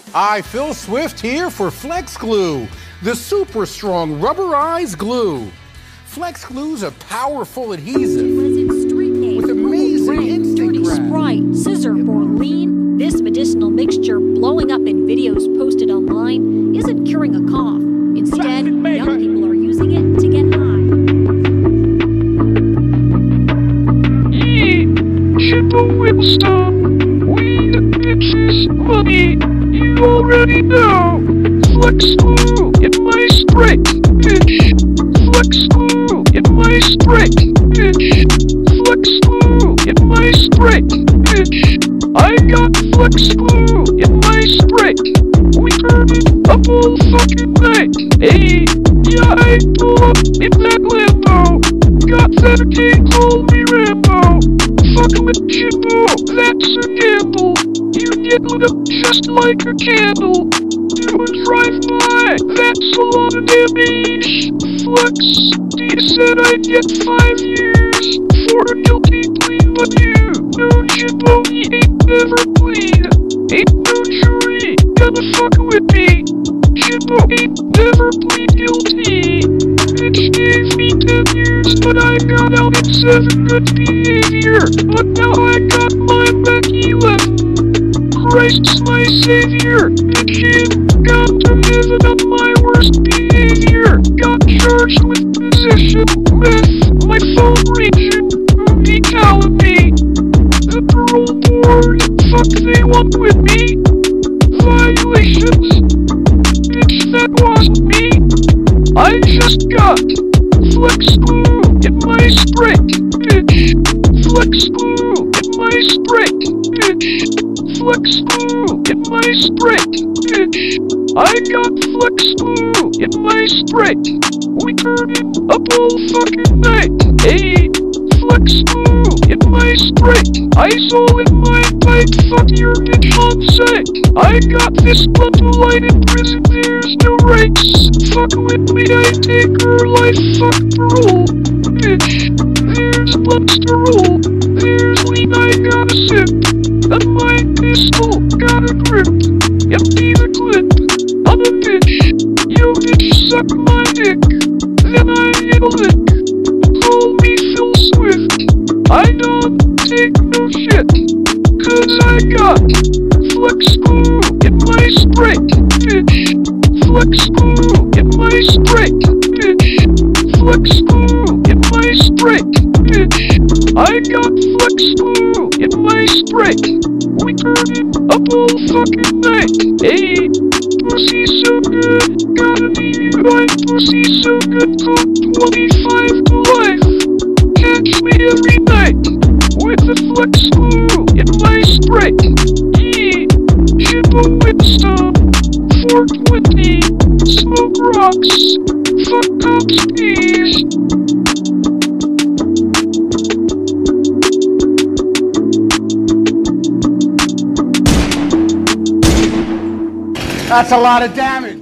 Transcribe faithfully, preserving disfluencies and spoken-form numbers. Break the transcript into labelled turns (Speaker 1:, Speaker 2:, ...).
Speaker 1: I, Phil Swift, here for Flex Glue, the super strong rubberized glue. Flex Glue's a powerful adhesive with amazing instant grab.
Speaker 2: Sprite, scissor for lean. This medicinal mixture blowing up in videos posted online isn't curing a cough. Instead, young people are using it to get high.
Speaker 3: Yeah, Jimbo Wittllstone, weed, bitches, money, you already know. Flex Glue in my Sprite, bitch. Flex Glue in my Sprite, bitch. Flex Glue in my Sprite, bitch. I got Flex Glue in my Sprite. We turn it up all fucking night. Hey, yeah, I pull up in that lambo. Got that king, call me Rambo. Fuck with Jimbo, that's a gamble. You get lit up just like a candle. Do a drive-by, that's a lot of damage. Flex, you said I'd get five years for a guilty plea, but you know Jimbo, he ain't never plead. Ain't no jury gonna fuck with me. Jimbo ain't never plead guilty. Bitch gave me ten years, but I got out in seven, good behavior. But now I got mine back eleven. Christ's my savior. Bitchin' got to heaven on my worst behavior. Got charged with possession, meth, my phone rangin, movie callin me. The parole board, fuck they want with me. Violations, bitch that wasn't me. I just got Flex Glue in my Sprite, bitch. Flex Glue in my Sprite, bitch. Flex Glue in my Sprite, bitch. I got Flex Glue in my Sprite. We turn it up all fucking night. Hey, Flex Glue in my Sprite. Ice all in my pipe, fuck your bitch on sight. I got this blunt light in prison, there's no rights. Fuck with me, I take her life, fuck parole. Bitch, there's blunts to roll. There's lean, I got a sip. And my pistol got a grip. Empty the clip. I'm a bitch. Yo bitch, suck my dick. Then I hit a lick. Call me Phil Swift. I don't take no shit. Cause I got Flex Glue in my Sprite, bitch. Flex Glue in my Sprite, bitch. Flex Glue in my Sprite, bitch. I got Flex Glue in my Sprite. We turn it up all fucking night. Hey, pussy so good, gotta be you. I pussy so good, code twenty-five to life. Catch me every night with the Flex Glue in my Sprite. Yeah, Jimbo Wittllstone, four twenty, smoke rocks, fuck cops, please.
Speaker 1: That's a lot of damage.